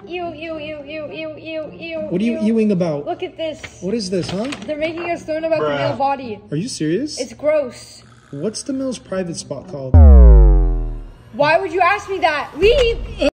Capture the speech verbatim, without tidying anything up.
Ew, ew, ew, ew, ew, ew, ew. What are you ewing about? Look at this. What is this, huh? They're making us learn about Bruh. the male body. Are you serious? It's gross. What's the Mills private spot called? Why would you ask me that? Leave!